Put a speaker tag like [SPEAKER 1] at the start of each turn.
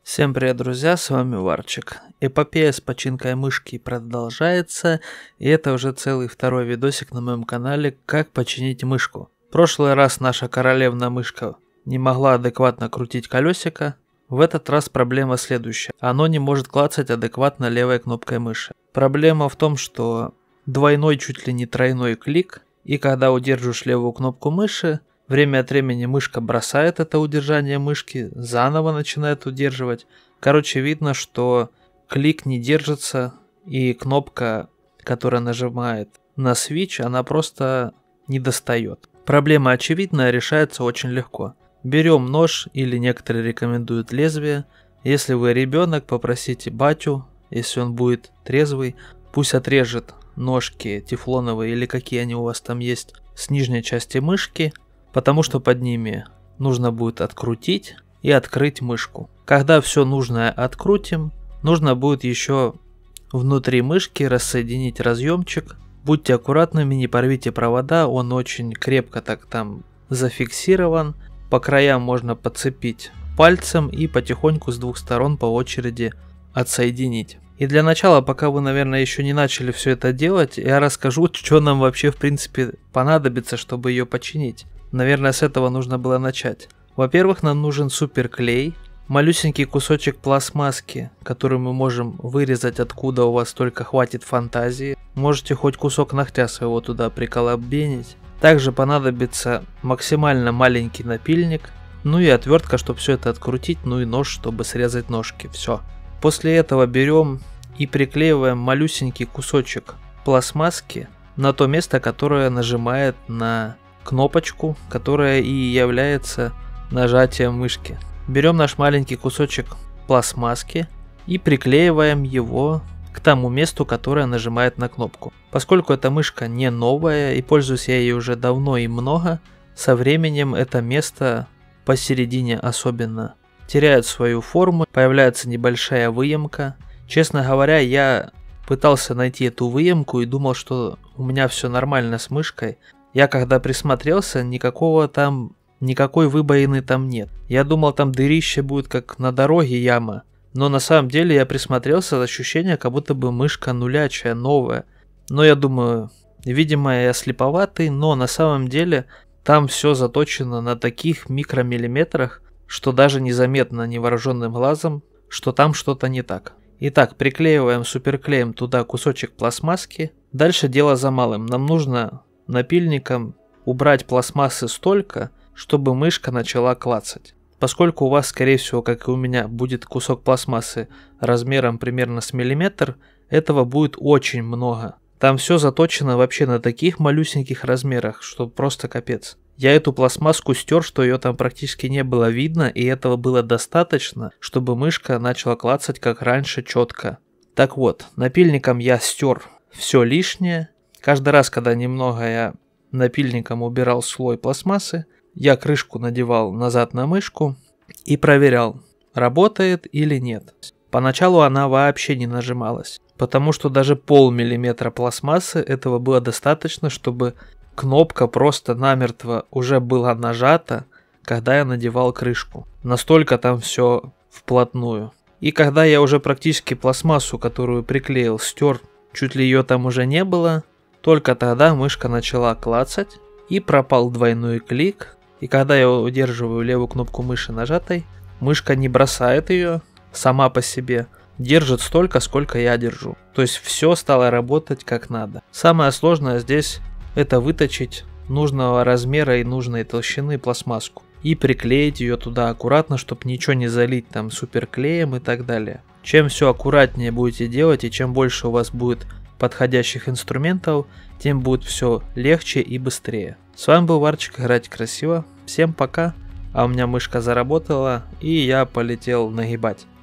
[SPEAKER 1] Всем привет, друзья, с вами Варчик. Эпопея с починкой мышки продолжается, и это уже целый второй видосик на моем канале, как починить мышку. В прошлый раз наша королевна мышка не могла адекватно крутить колесико. В этот раз проблема следующая. Оно не может клацать адекватно левой кнопкой мыши. Проблема в том, что двойной, чуть ли не тройной клик, и когда удерживаешь левую кнопку мыши, время от времени мышка бросает это удержание мышки, заново начинает удерживать. Короче, видно, что клик не держится, и кнопка, которая нажимает на switch, она просто не достает. Проблема очевидная, решается очень легко. Берем нож, или некоторые рекомендуют лезвие. Если вы ребенок, попросите батю, если он будет трезвый, пусть отрежет ножки тефлоновые или какие они у вас там есть с нижней части мышки, потому что под ними нужно будет открутить и открыть мышку. Когда все нужное открутим, нужно будет еще внутри мышки рассоединить разъемчик. Будьте аккуратными, не порвите провода, он очень крепко так там зафиксирован. По краям можно подцепить пальцем и потихоньку с двух сторон по очереди отсоединить. И для начала, пока вы, наверное, еще не начали все это делать, я расскажу, что нам вообще в принципе понадобится, чтобы ее починить. Наверное, с этого нужно было начать. Во-первых, нам нужен суперклей, малюсенький кусочек пластмасски, который мы можем вырезать, откуда у вас только хватит фантазии. Можете хоть кусок ногтя своего туда приколобенить. Также понадобится максимально маленький напильник, ну и отвертка, чтобы все это открутить, ну и нож, чтобы срезать ножки. Все. После этого берем и приклеиваем малюсенький кусочек пластмасски на то место, которое нажимает на кнопочку, которая и является нажатием мышки. Берем наш маленький кусочек пластмасски и приклеиваем его к тому месту, которое нажимает на кнопку. Поскольку эта мышка не новая и пользуюсь я ей уже давно и много, со временем это место посередине особенно теряет свою форму, появляется небольшая выемка. Честно говоря, я пытался найти эту выемку и думал, что у меня все нормально с мышкой. Я когда присмотрелся, никакой выбоины там нет. Я думал, там дырище будет как на дороге яма. Но на самом деле я присмотрелся, ощущение, как будто бы мышка нулячая, новая. Но я думаю, видимо, я слеповатый, но на самом деле там все заточено на таких микромиллиметрах, что даже незаметно невооруженным глазом, что там что-то не так. Итак, приклеиваем суперклеем туда кусочек пластмасски. Дальше дело за малым. Нам нужно напильником убрать пластмассы столько, чтобы мышка начала клацать. Поскольку у вас, скорее всего, как и у меня, будет кусок пластмассы размером примерно с миллиметр, этого будет очень много. Там все заточено вообще на таких малюсеньких размерах, что просто капец. Я эту пластмасску стер, что ее там практически не было видно, и этого было достаточно, чтобы мышка начала клацать как раньше четко. Так вот, напильником я стер все лишнее. Каждый раз, когда немного я напильником убирал слой пластмассы, я крышку надевал назад на мышку и проверял, работает или нет. Поначалу она вообще не нажималась, потому что даже полмиллиметра пластмассы этого было достаточно, чтобы кнопка просто намертво уже была нажата, когда я надевал крышку. Настолько там все вплотную. И когда я уже практически пластмассу, которую приклеил, стер, чуть ли ее там уже не было, только тогда мышка начала клацать и пропал двойной клик. И когда я удерживаю левую кнопку мыши нажатой, мышка не бросает ее сама по себе, держит столько, сколько я держу. То есть все стало работать как надо. Самое сложное здесь это выточить нужного размера и нужной толщины пластмасску и приклеить ее туда аккуратно, чтобы ничего не залить там суперклеем и так далее. Чем все аккуратнее будете делать и чем больше у вас будет подходящих инструментов, тем будет все легче и быстрее. С вами был Варчик, играть красиво. Всем пока. А у меня мышка заработала, и я полетел нагибать.